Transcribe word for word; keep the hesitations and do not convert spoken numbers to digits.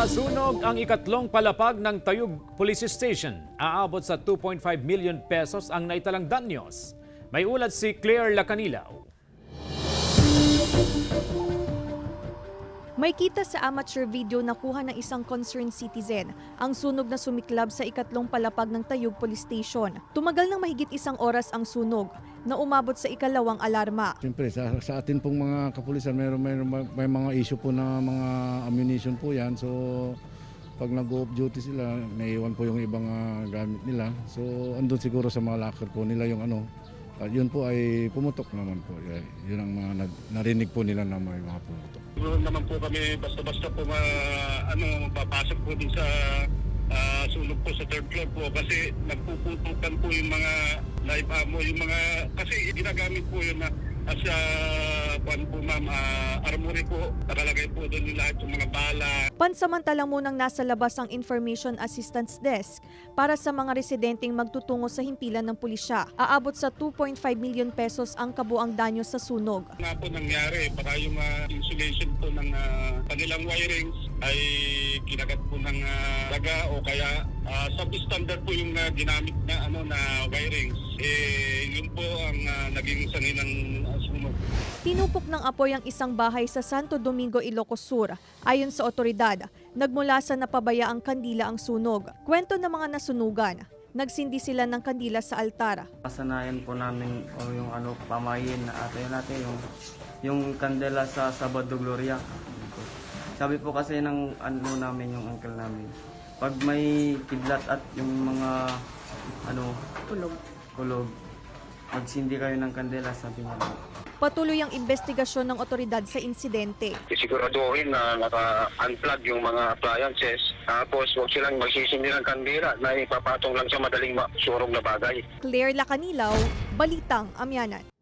Nasunog ang ikatlong palapag ng Tayug Police Station. Aabot sa two point five million pesos ang naitalang danyos. May ulat si Claire Lacanilaw. May kita sa amateur video na kuha ng isang concerned citizen ang sunog na sumiklab sa ikatlong palapag ng Tayug Police Station. Tumagal ng mahigit isang oras ang sunog na umabot sa ikalawang alarma. Siyempre, sa, sa atin pong mga kapulisan, may, may, may mga issue po na mga ammunition po yan. So, pag nag-off duty sila, naiwan po yung ibang uh, gamit nila. So, andun siguro sa mga locker po nila yung ano. At yun po ay pumutok naman po. Yun ang mga narinig po nila na may mga pumutok. Doon naman po kami basta-basta po ma, ano, papasok po din sa uh, sunog po sa third floor po kasi nagpuputukan po yung mga live ammo, yung mga, kasi ginagamit po yun na as a pan po ma'am, uh, armory po, nakalagay po doon yung lahat yung mga bala. Pansamantalang munang nasa labas ang Information Assistance Desk para sa mga residenteng magtutungo sa himpilan ng pulisya. Aabot sa two point five million pesos ang kabuang danyo sa sunog. Nga po nangyari, baka yung uh, insulation po ng uh, kanilang wirings ay kinagat po ng uh, daga o kaya uh, substandard po yung uh, ginamit na ano na wirings. Eh, yun po ang uh, naging sanhi ng uh, sunog. Tinupok ng apoy ang isang bahay sa Santo Domingo, Ilocos Sur. Ayon sa otoridad, nagmula sa napabayaang kandila ang sunog. Kwento ng mga nasunugan, nagsindi sila ng kandila sa altar. Kasanayan po namin o yung ano pamayin na ate natin yung yung kandela sa Sabado Gloria. Sabi po kasi ng ano namin yung uncle namin. Pag may kidlat at yung mga ano kulog kulog magsindi kayo ng kandela, sabi niya. Patuloy ang investigasyon ng otoridad sa insidente. Siguraduhin na naka-unplug yung mga appliances. Tapos huwag silang magsisindi ng kandila na ipapatong lang sa madaling surog na bagay. Claire Lacanilaw, Balitang Amianan.